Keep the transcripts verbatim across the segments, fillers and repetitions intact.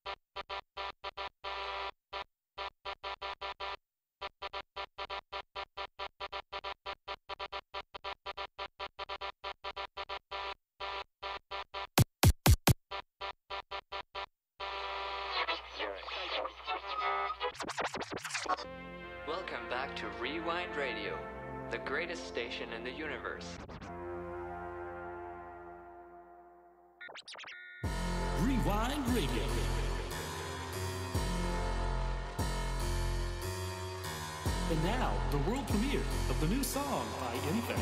Welcome back to Rewind Radio, the greatest station in the universe. Rewind Radio. And now, the world premiere of the new song by Infect.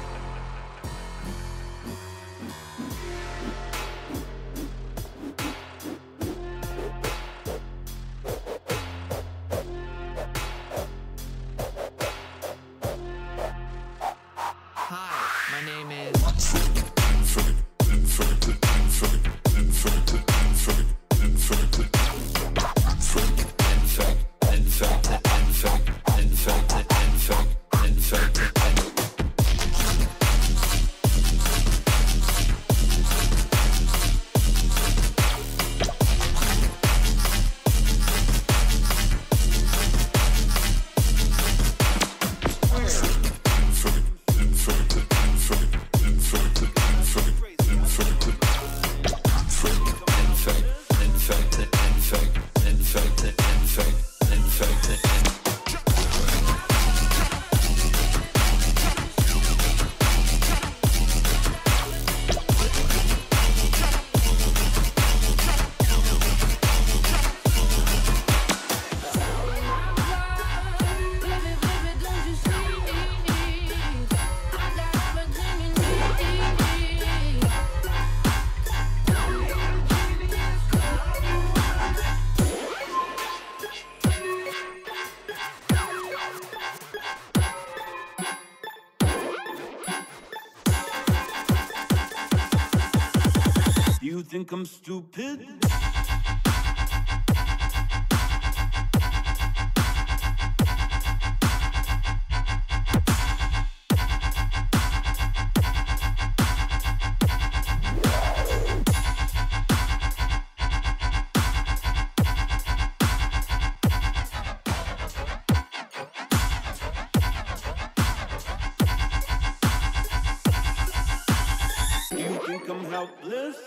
You think I'm stupid? You think I'm helpless?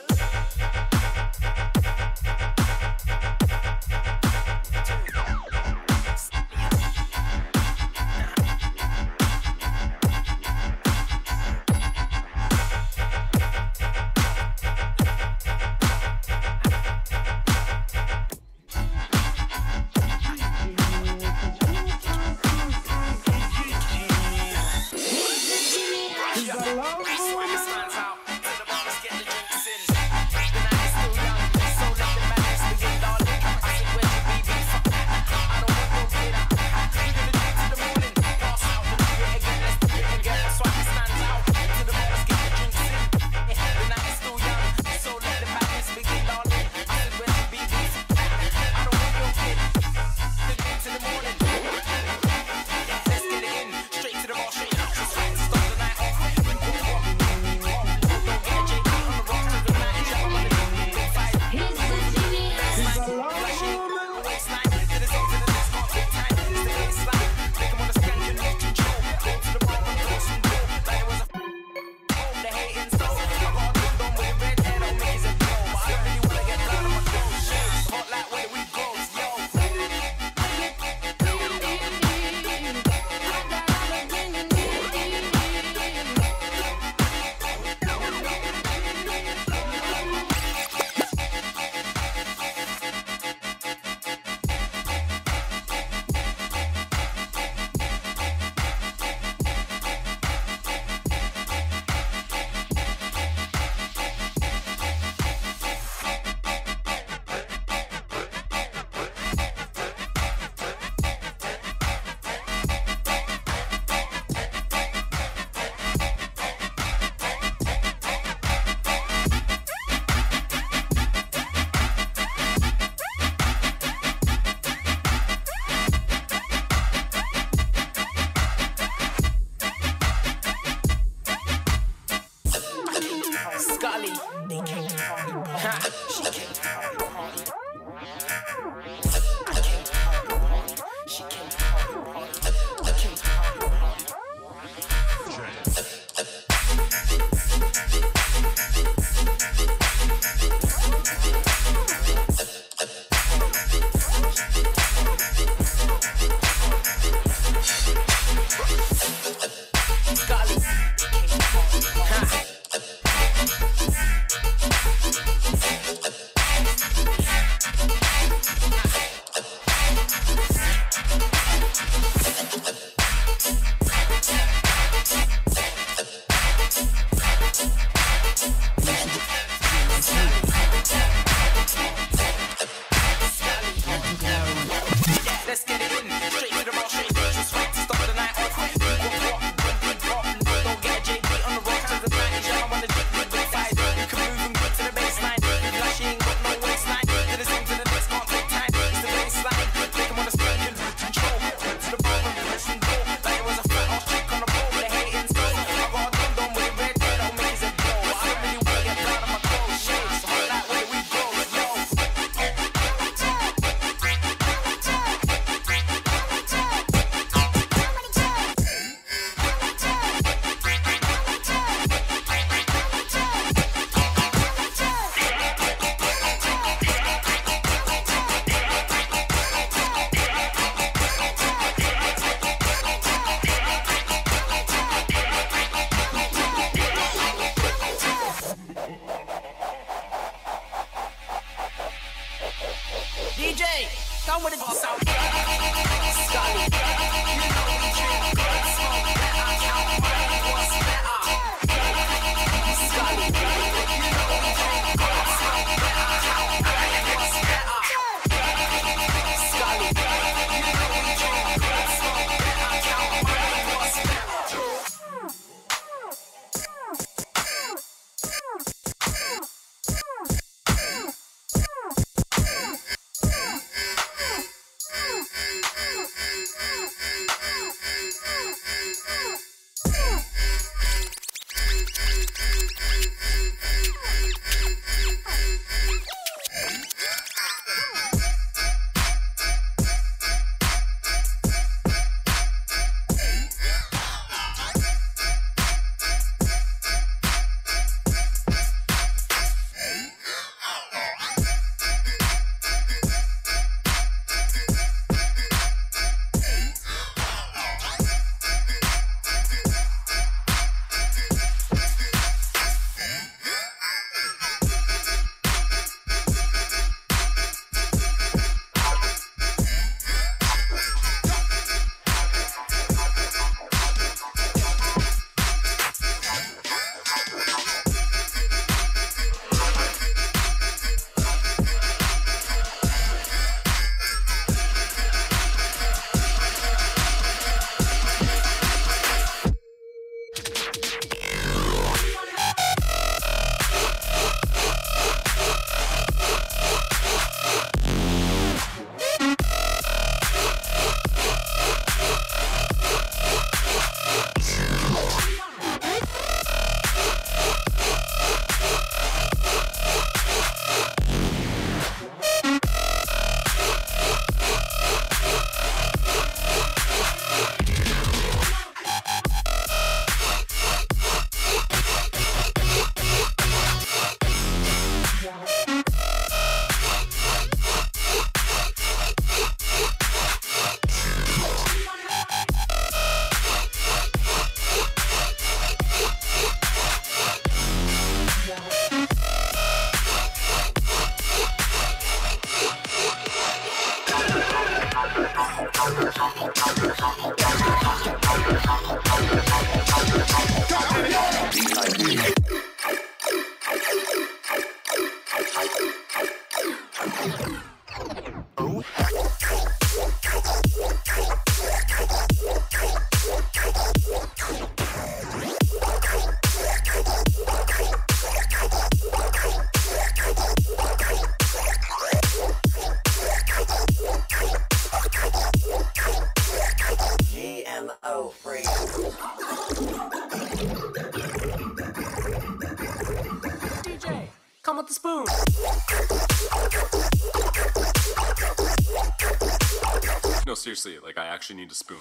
the spoon. No, seriously, like I actually need a spoon.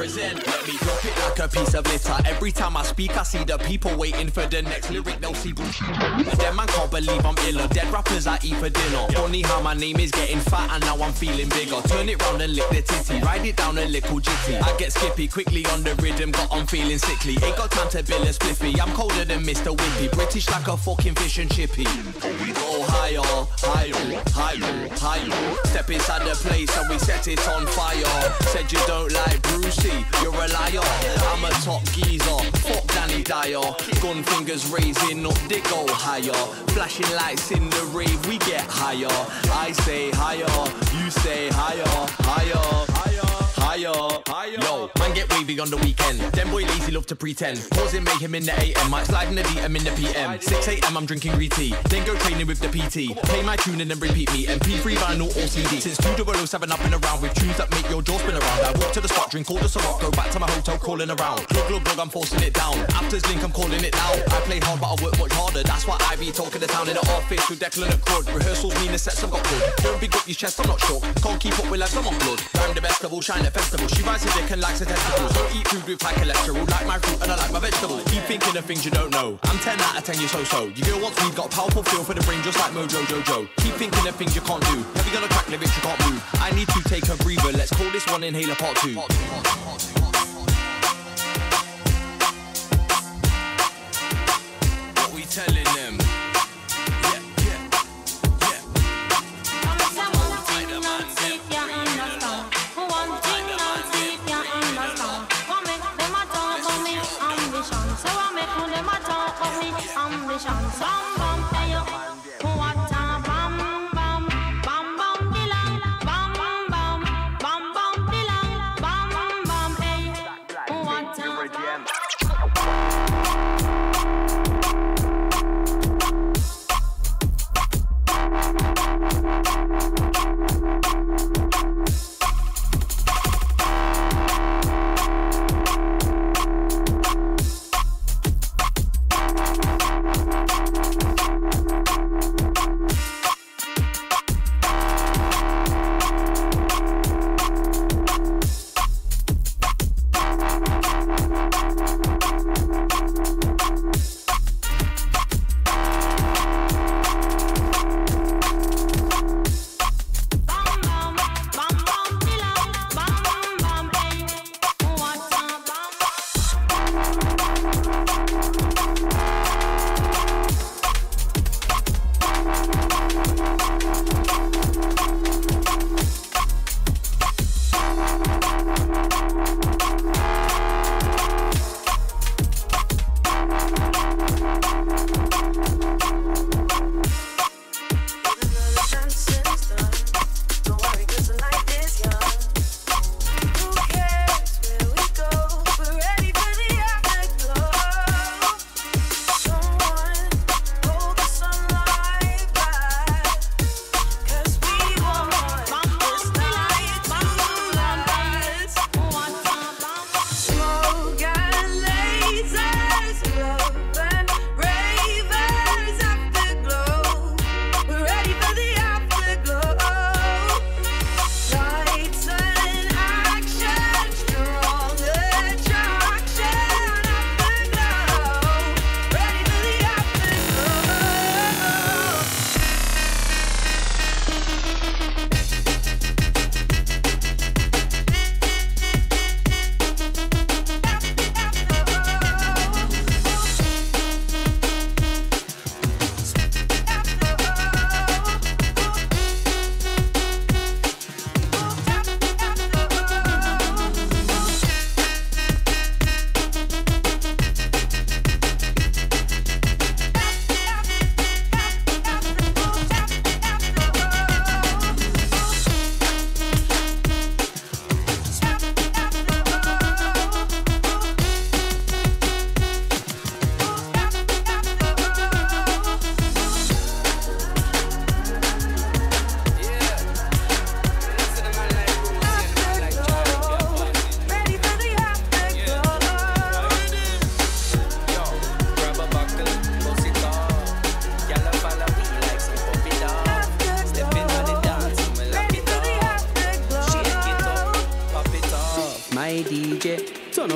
present. Let me drop it like a piece of litter. Every time I speak, I see the people waiting for the next lyric. They'll see bullshit. Them man can't believe I'm iller. Dead rappers I eat for dinner. Funny how my name is getting fat and now I'm feeling bigger. Turn it round and lick the titty. Ride it down a little jitty. I get skippy quickly on the rhythm, got on feeling sickly. Ain't got time to bill a spliffy. I'm colder than Mister Whippy. British like a fucking fish and chippy. We go higher, higher, higher, higher. Step inside the place and we set it on fire. Said you don't like Brucey, you're a liar. I'm a top geezer, fuck Danny Dyer. Gun fingers raising up, they go higher. Flashing lights in the rave, we get higher. I say higher, you say higher, higher, higher, higher. Yo, man get wavy on the weekend. Them boy lazy love to pretend. Causing mayhem in the A M, might slide in the D M in the P M. six A M I'm drinking green tea, then go training with the P T. Play my tune and then repeat me. M P three vinyl or C D. Since two thousand seven I've been around with tunes that make your jaw spin around. I walk to the spot, drink all the Ciroc, go back to my hotel calling around. Glug glug glug, I'm forcing it down. After's link, I'm calling it down. I play hard but I work much harder. That's why I be talking the town in the office with Declan and Crud. Rehearsals mean the sets I've got good. Don't big up your chest, I'm not shook. Can't keep up with lads, I'm on blood. I'm the best of all, shine at festival. She rides a dick and likes her testicles. Don't eat food with high cholesterol. Like my fruit and I like my vegetables. Keep thinking of things you don't know. I'm ten out of ten, you so-so. Your girl wants weed, got a powerful feel for the brain just like Mojo Jojo. Keep thinking of things you can't do. Heavy gonna crack lyrics you can't move. I need to take a breather. Let's call this one Inhaler Part two. What we telling them? Yeah, yeah, yeah.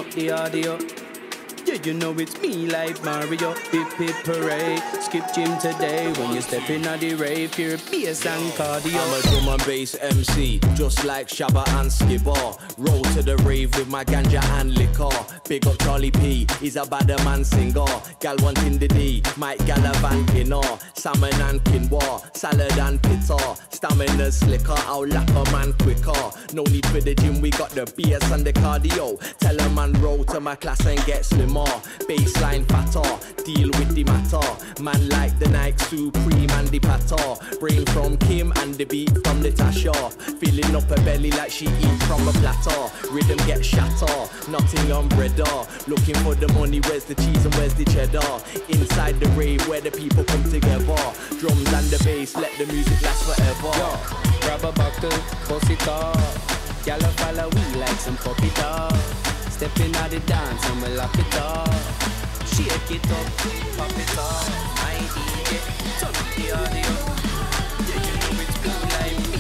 up the audio. Yeah, you know it's me like Mario. Hip hip parade, skip gym today. When you step in at the rave, hear bass and cardio. I'm a drum and bass M C, just like Shabba and Skibber. Roll to the rave with my ganja and liquor. Big up Charlie P, he's a bad man singer. Gal wanting the D, Mike Galavantina. Salmon and quinoa, salad and pita. Stamina slicker, I'll lap a man quicker. No need for the gym, we got the bass and the cardio. Tell a man roll to my class and get slimmer. Baseline fatter, deal with the matter. Man like the Nike Supreme and the patter. Brain from Kim and the beat from Natasha. Filling up her belly like she eat from a platter. Rhythm get shatter, Nottingham breader. Looking for the money, where's the cheese and where's the cheddar? Inside the rave where the people come together. Drums and the bass, let the music last forever. Yo, grab a buckle, bust it off. Y'all follow we like some puppy dog. Stepping out the dance and we lock it off. Shake it up, pop it off. I D J, turn up the audio. Yeah, you know it's blue like me.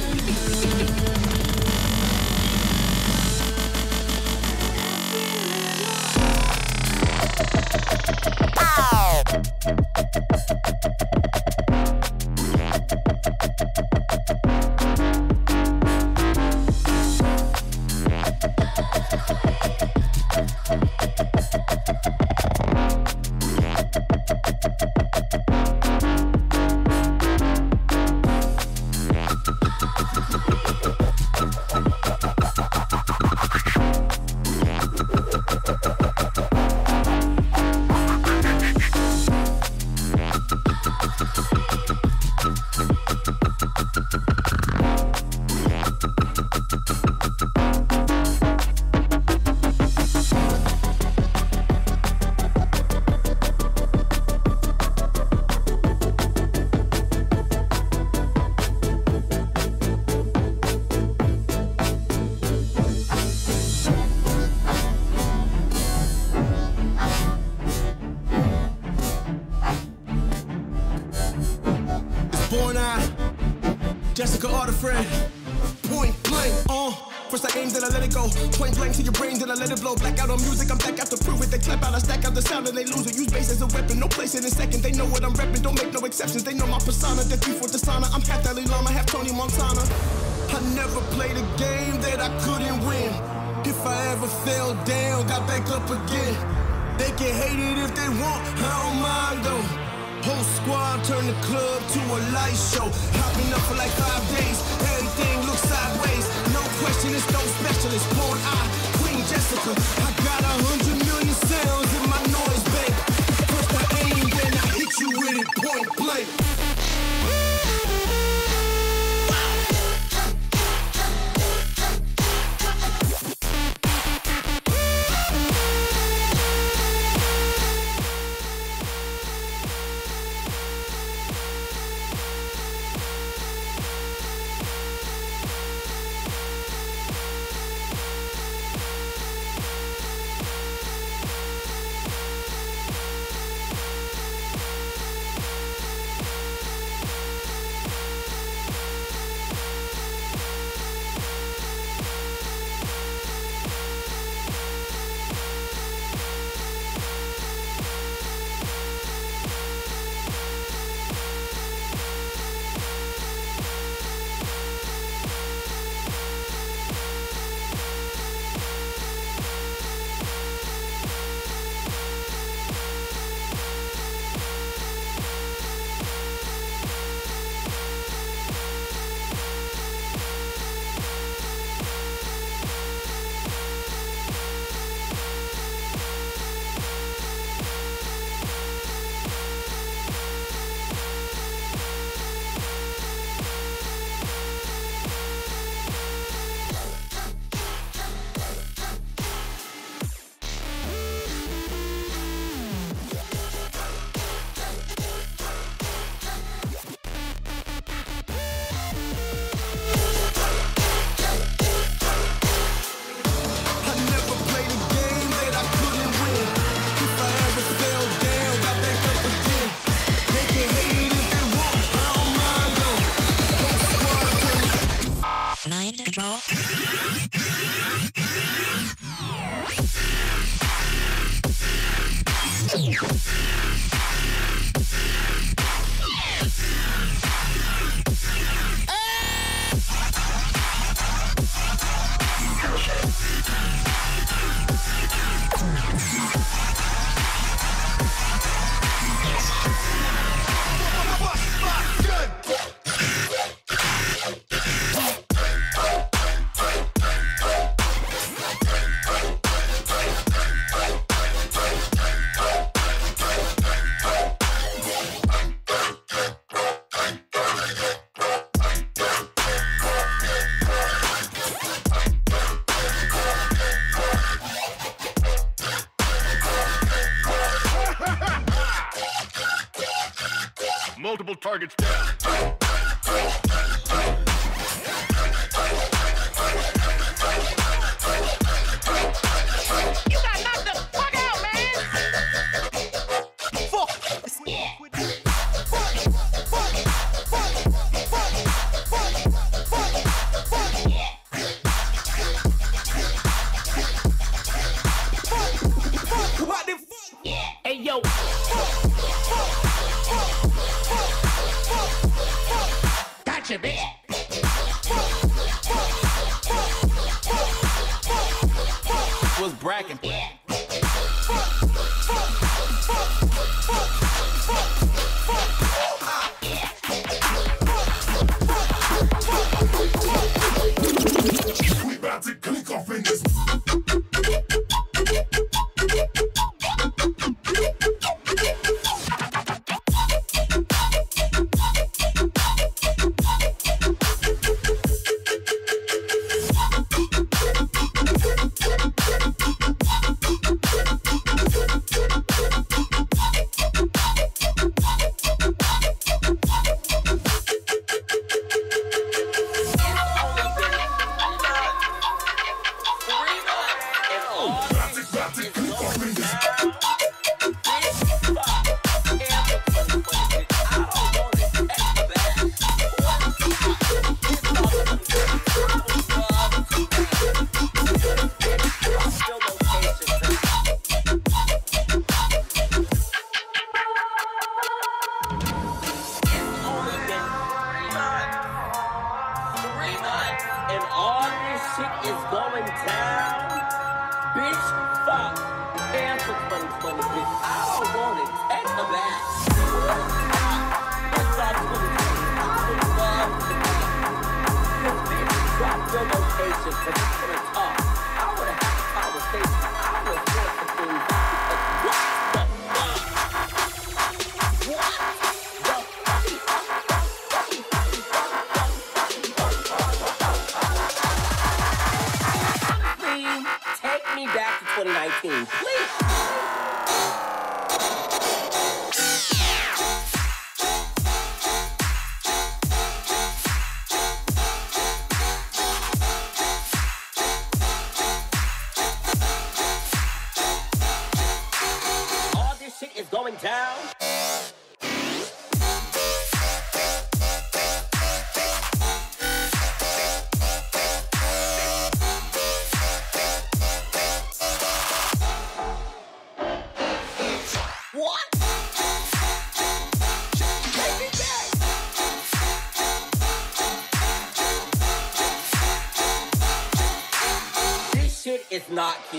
Jessica Arterfred, point blank, uh First I aim, then I let it go. Point blank to your brain, then I let it blow. Black out on music, I'm back out to prove it. They clap out, I stack out the sound and they lose it. Use bass as a weapon, no place in a second. They know what I'm repping, don't make no exceptions. They know my persona, the thief with the sauna. I'm half Dalai Lama, half Tony Montana. I never played a game that I couldn't win. If I ever fell down, got back up again. They can hate it if they want, I don't mind though. Whole squad turn the club to a light show. Hopping up for like five days, everything looks sideways. No question, it's no specialist. Born eye, Queen Jessica. I got a hundred million sounds in my noise bank. First I aim, then I hit you with it point blank. Mind control. Multiple targets down. You got knocked the fuck out, man! Fuck! What the fuck? Hey, yo! Gotcha, bitch! Was bragging. We about to click off in this. It's not cute.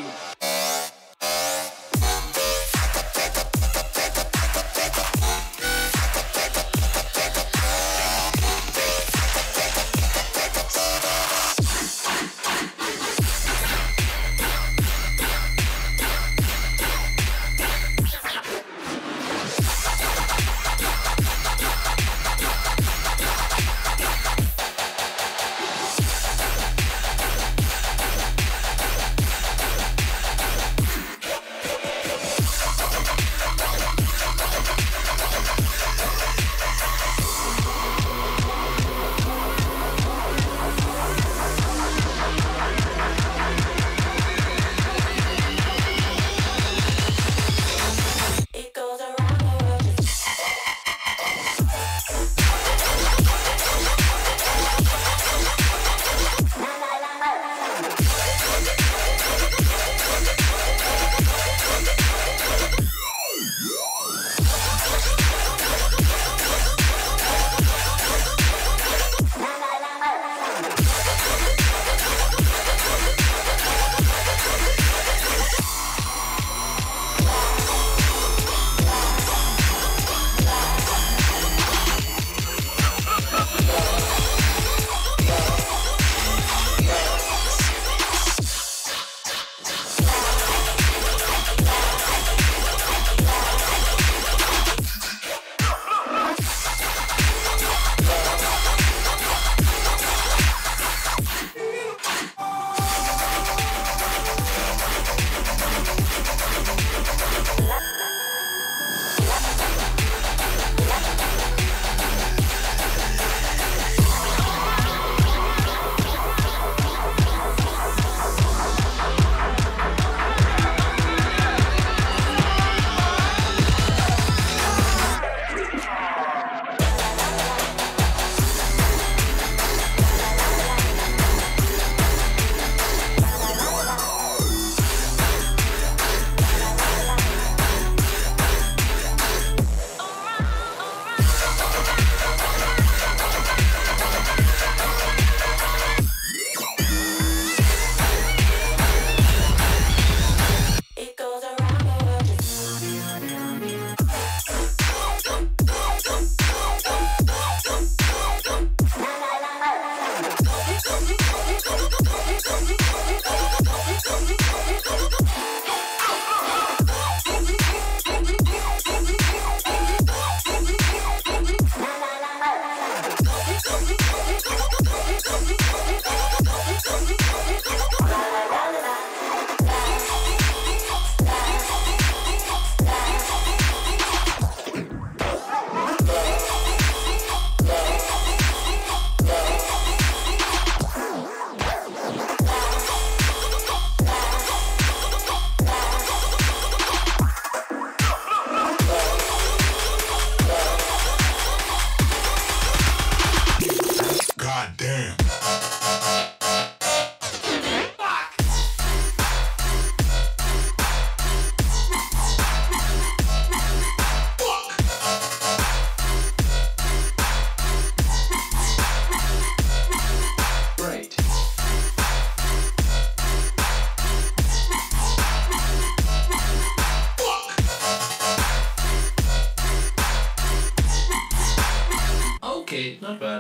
Not bad.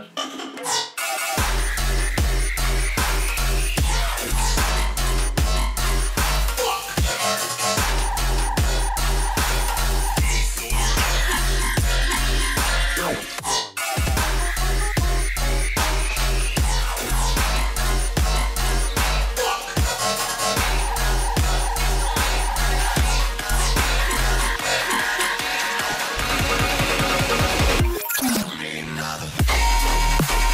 Another.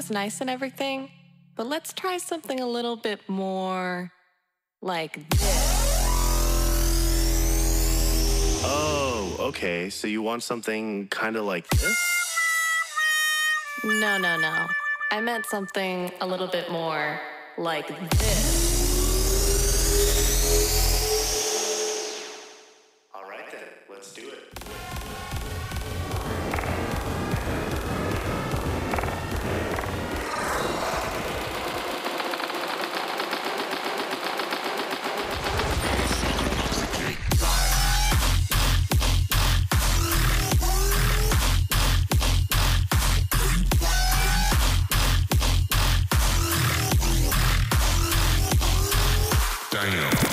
was nice and everything, but let's try something a little bit more like this. Oh, okay. So you want something kind of like this? No, no, no. I meant something a little bit more like this. All right then, let's do it. Damn.